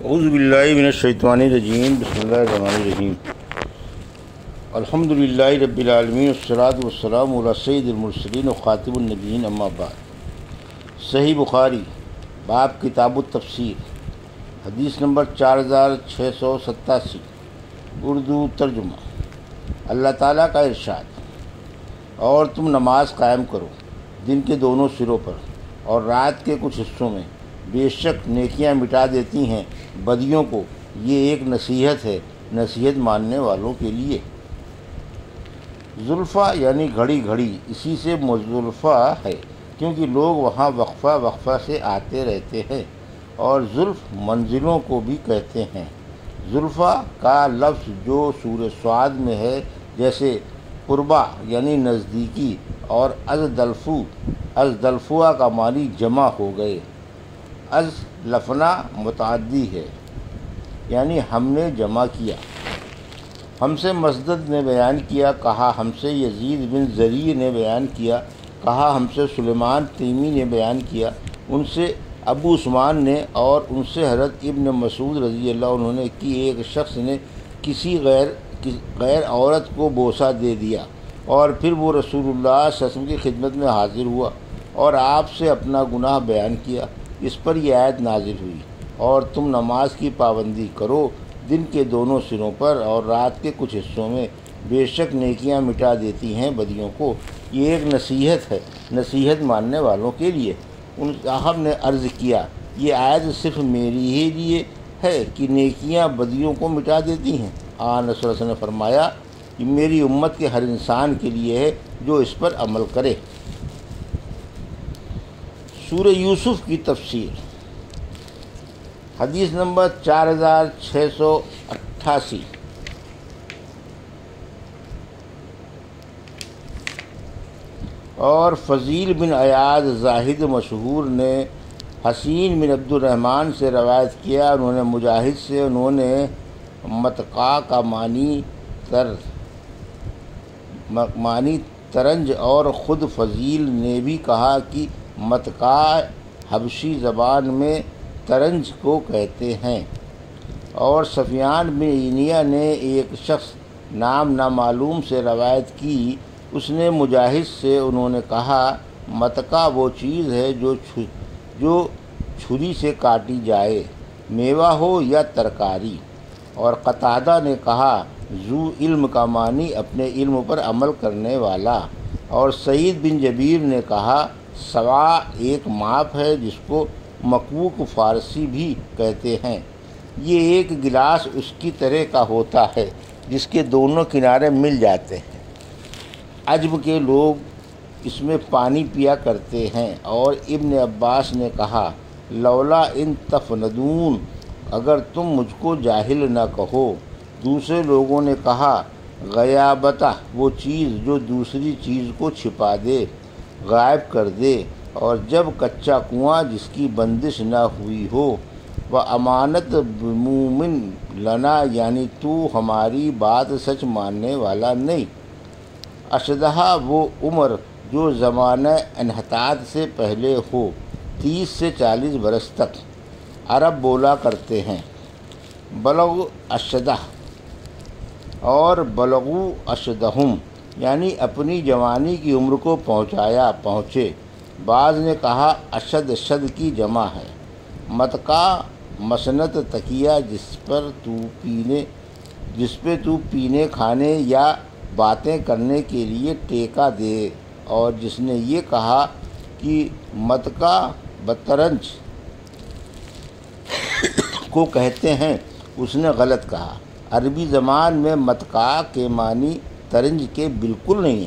اعوذ باللہ من الشیطان الرجیم بسم اللہ الرحمن الرحیم الحمدللہ رب العالمین والصلاة والسلام علی سید المرسلین وخاتم النبیین اما بعد۔ صحیح بخاری باب کتاب التفسیر حدیث نمبر 4687 اردو ترجمہ۔ اللہ تعالیٰ کا ارشاد، اور تم نماز قائم کرو دن کے دونوں سروں پر اور رات کے کچھ حصوں میں، بے شک نیکیاں مٹا دیتی ہیں بدیوں کو، یہ ایک نصیحت ہے نصیحت ماننے والوں کے لیے۔ زلفہ یعنی گھڑی گھڑی، اسی سے مزدلفہ ہے کیونکہ لوگ وہاں وقفہ وقفہ سے آتے رہتے ہیں، اور زلف منزلوں کو بھی کہتے ہیں۔ زلفہ کا لفظ جو سورہ صاد میں ہے، جیسے قربا یعنی نزدیکی، اور ازدلفوا کا معنی جمع ہو گئے۔ ازلفنا متعدی ہے یعنی ہم نے جمع کیا۔ ہم سے مسدد نے بیان کیا، کہا ہم سے یزید بن زریع نے بیان کیا، کہا ہم سے سلیمان تیمی نے بیان کیا، ان سے ابو عثمان نے، اور ان سے حضرت ابن مسعود رضی اللہ عنہ نے کہ ایک شخص نے کسی غیر عورت کو بوسہ دے دیا، اور پھر وہ رسول اللہ صلی اللہ علیہ وسلم کی خدمت میں حاضر ہوا اور آپ سے اپنا گناہ بیان کیا۔ اس پر یہ آیت نازل ہوئی، اور تم نماز کی پابندی کرو دن کے دونوں سروں پر اور رات کے کچھ حصوں میں، بے شک نیکیاں مٹا دیتی ہیں بدیوں کو، یہ ایک نصیحت ہے نصیحت ماننے والوں کے لیے۔ ان صاحب نے عرض کیا، یہ آیت صرف میری ہی لیے ہے کہ نیکیاں بدیوں کو مٹا دیتی ہیں؟ آن صلی اللہ علیہ وسلم نے فرمایا، یہ میری امت کے ہر انسان کے لیے ہے جو اس پر عمل کرے۔ سورہ یوسف کی تفسیر حدیث نمبر 4688 اور فضیل بن عیاض زاہد مشہور نے حسین بن عبد الرحمن سے روایت کیا، انہوں نے مجاہد سے، انہوں نے متقا کا معنی ترنج، اور خود فضیل نے بھی کہا کہ متقا حبشی زبان میں ترنج کو کہتے ہیں۔ اور سفیان بن عینیہ نے ایک شخص نام نامعلوم سے روایت کی، اس نے مجاہد سے، انہوں نے کہا متقا وہ چیز ہے جو چھری سے کاٹی جائے، میوہ ہو یا ترکاری۔ اور قتادہ نے کہا ذو علم کا معنی اپنے علم پر عمل کرنے والا۔ اور سعید بن جبیر نے کہا سوا ایک ماپ ہے جس کو مکوک فارسی بھی کہتے ہیں، یہ ایک گلاس اس کی طرح کا ہوتا ہے جس کے دونوں کنارے مل جاتے ہیں، عجم کے لوگ اس میں پانی پیا کرتے ہیں۔ اور ابن عباس نے کہا لولا ان تفندون، اگر تم مجھ کو جاہل نہ کہو۔ دوسرے لوگوں نے کہا غیابتہ وہ چیز جو دوسری چیز کو چھپا دے، غائب کر دے، اور جب کچا کنواں جس کی بندش نہ ہوئی ہو، وَأَمَانَتْ بِمُؤْمِنٍ لَنَا یعنی تو ہماری بات سچ ماننے والا نہیں۔ اشدہا وہ عمر جو زمانہ انحطاط سے پہلے ہو، 30 سے 40 برس تک عرب بولا کرتے ہیں۔ بلغ اشدہ اور بلغو اشدہم یعنی اپنی جوانی کی عمر کو پہنچے۔ بعض نے کہا اشد شد کی جمع ہے۔ متقا مسنت تکیہ جس پہ تو پینے کھانے یا باتیں کرنے کے لیے ٹیکا دے۔ اور جس نے یہ کہا کہ متقا بترنج کو کہتے ہیں، اس نے غلط کہا۔ عربی زبان میں متقا کے معنی ترنج کے بالکل نہیں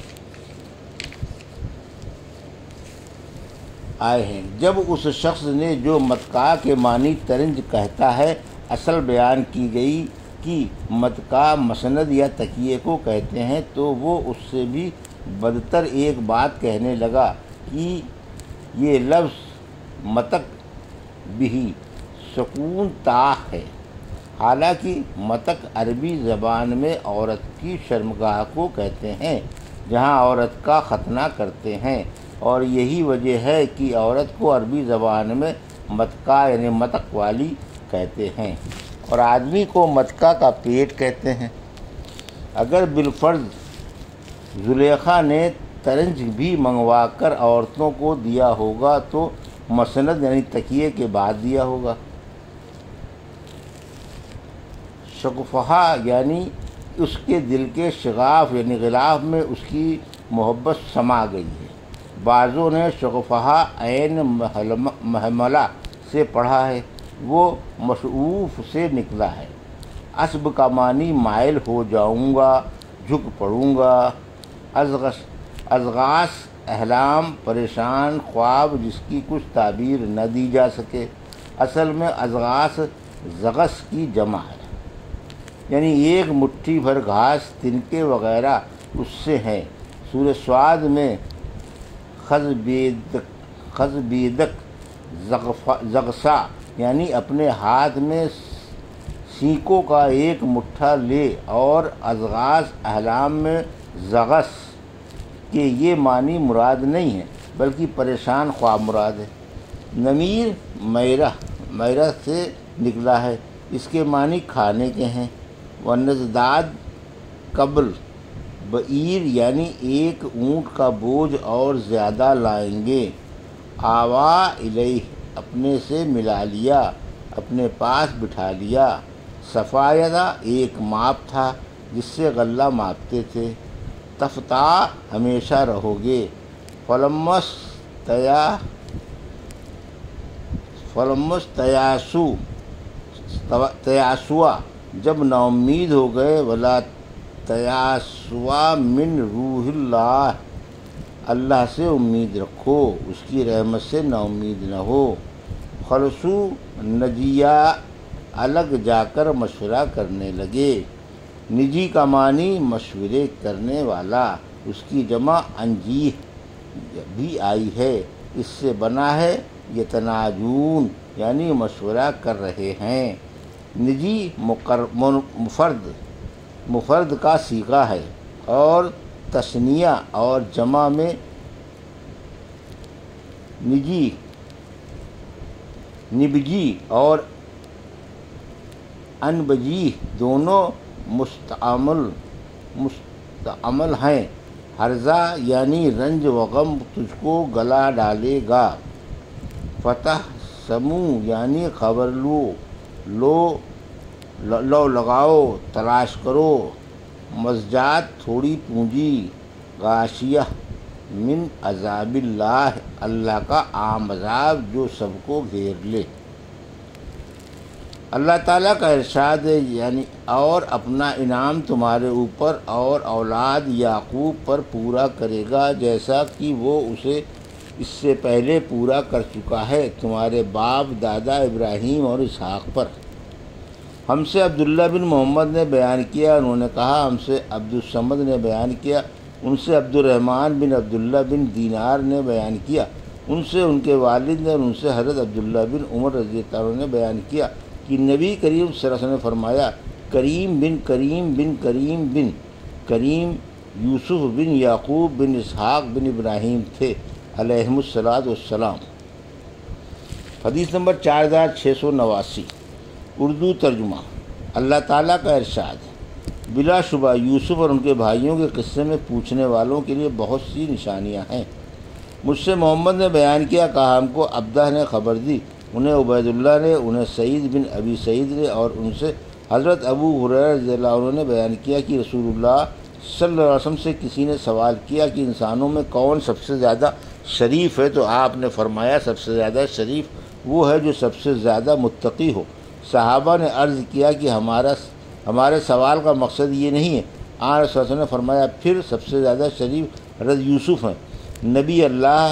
آئے ہیں۔ جب اس شخص نے جو متقا کے معنی ترنج کہتا ہے اصل بیان کی گئی کہ متقا مسند یا تکیے کو کہتے ہیں، تو وہ اس سے بھی بدتر ایک بات کہنے لگا کہ یہ لفظ متق بھی سکون تاء ہے، حالانکہ متق عربی زبان میں عورت کی شرمگاہ کو کہتے ہیں جہاں عورت کا ختنہ کرتے ہیں، اور یہی وجہ ہے کہ عورت کو عربی زبان میں متقا یعنی متق والی کہتے ہیں اور آدمی کو متکا کا پیٹ کہتے ہیں۔ اگر بالفرض زلیخا نے ترنج بھی منگوا کر عورتوں کو دیا ہوگا تو مسند یعنی تکیے کے بعد دیا ہوگا۔ شغفہا یعنی اس کے دل کے شغاف یعنی غلاف میں اس کی محبت سما گئی ہے۔ بعضوں نے شغفہا عین محملہ سے پڑھا ہے، وہ مشعوف سے نکلا ہے۔ اسب کا معنی مائل ہو جاؤں گا، جھک پڑوں گا۔ ازغاث احلام پریشان خواب جس کی کچھ تعبیر نہ دی جا سکے۔ اصل میں ازغاث زغس کی جمع ہے، یعنی ایک مٹھی بھر گھاس، تنکے وغیرہ اس سے ہیں۔ سورہ سعد میں خزبیدک زغسا یعنی اپنے ہاتھ میں سینکوں کا ایک مٹھا لے، اور ازغاث احلام میں زغس کہ یہ معنی مراد نہیں ہے بلکہ پریشان خواب مراد ہے۔ نمیر میرہ سے نکلا ہے، اس کے معنی کھانے کے ہیں۔ ونزداد قبل بعیر یعنی ایک اونٹ کا بوجھ اور زیادہ لائیں گے۔ آوا الیہ اپنے سے ملا لیا، اپنے پاس بٹھا لیا۔ صفایدہ ایک ماپ تھا جس سے غلہ ماپتے تھے۔ تفتا ہمیشہ رہو گے۔ فلمس تیاسوا جب نا امید ہو گئے۔ ولا تیاسوا من روح اللہ اللہ سے امید رکھو، اس کی رحمت سے نا امید نہ ہو۔ خلصو نجیہ الگ جا کر مشورہ کرنے لگے۔ نجی کا معنی مشورے کرنے والا، اس کی جمع انجیح بھی آئی ہے، اس سے بنا ہے یتناجون یعنی مشورہ کر رہے ہیں۔ نجی مفرد کا صیغہ ہے اور تثنیہ اور جمع میں نبجی اور انبجی دونوں مستعمل ہیں۔ ہرزہ یعنی رنج و غم تجھ کو گلا ڈالے گا۔ فتح سمو یعنی خبر لو لگاؤ، تلاش کرو۔ مزجات تھوڑی پونجی۔ غاشیہ من عذاب اللہ اللہ کا عام عذاب جو سب کو گھیر لے۔ اللہ تعالیٰ کا ارشاد ہے یعنی اور اپنا انعام تمہارے اوپر اور اولاد یعقوب پر پورا کرے گا جیسا کہ وہ اسے اس سے پہلے پورا کر چکا ہے تمہارے باپ دادا ابراہیم اور اسحاق پر۔ ہم سے عبداللہ بن محمد نے بیان کیا، انہوں نے کہا ہم سے عبدالصمد نے بیان کیا، ان سے عبد الرحمن بن عبداللہ بن دینار نے بیان کیا، ان سے ان کے والد نے اور ان سے حضرت عبداللہ بن عمر رضی اللہ عنہ نے بیان کیا کہ نبی کریم صلی اللہ علیہ وسلم نے فرمایا کریم بن کریم بن کریم بن کریم یوسف بن یعقوب بن اسحاق بن ابراہیم تھے علیہم الصلاۃ والسلام۔ حدیث نمبر 4689 اردو ترجمہ۔ اللہ تعالیٰ کا ارشاد ہے بلا شبہ یوسف اور ان کے بھائیوں کے قصے میں پوچھنے والوں کے لیے بہت سی نشانیاں ہیں۔ مجھ سے محمد نے بیان کیا، کہا ہم کو عبدہ نے خبر دی، انہیں عبید اللہ نے، انہیں سعید بن ابی سعید نے اور ان سے حضرت ابو ہریرہ رضی اللہ عنہ نے بیان کیا کہ رسول اللہ صلی اللہ علیہ وسلم سے کسی نے سوال کیا کہ انسانوں میں کون سب سے زیادہ شریف ہے، تو آپ نے فرمایا سب سے زیادہ شریف وہ ہے جو سب سے زیادہ متقی ہو۔ صحابہ نے عرض کیا کہ ہمارے سوال کا مقصد یہ نہیں ہے۔ آن رسول اللہ نے فرمایا پھر سب سے زیادہ شریف حضرت یوسف ہیں، نبی اللہ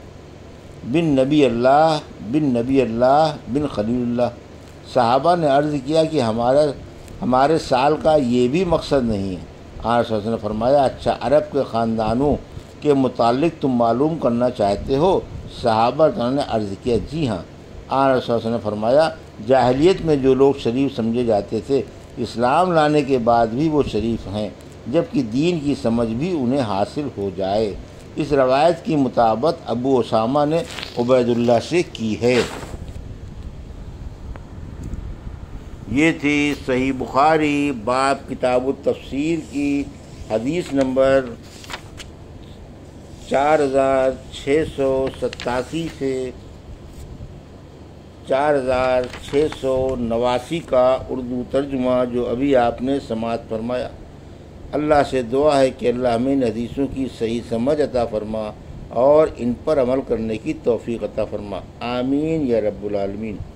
بن خلیل اللہ۔ صحابہ نے عرض کیا کہ ہمارے سال کا یہ بھی مقصد نہیں ہے۔ آن رسول اللہ نے فرمایا اچھا عرب کے خاندانوں کے متعلق تم معلوم کرنا چاہتے ہو؟ صحابہ نے عرض کیا جی ہاں۔ آن رسول اللہ نے فرمایا جاہلیت میں جو لوگ شریف سمجھے جاتے تھے اسلام لانے کے بعد بھی وہ شریف ہیں جبکہ دین کی سمجھ بھی انہیں حاصل ہو جائے۔ اس روایت کی مطابقت ابو اسامہ نے عبید اللہ سے کی ہے۔ یہ تھی صحیح بخاری باب کتاب التفسیر کی حدیث نمبر 4687 سے 4689 کا اردو ترجمہ جو ابھی آپ نے سماعت فرمایا۔ اللہ سے دعا ہے کہ اللہ ہمیں ان حدیثوں کی صحیح سمجھ عطا فرما اور ان پر عمل کرنے کی توفیق عطا فرما، آمین یا رب العالمین۔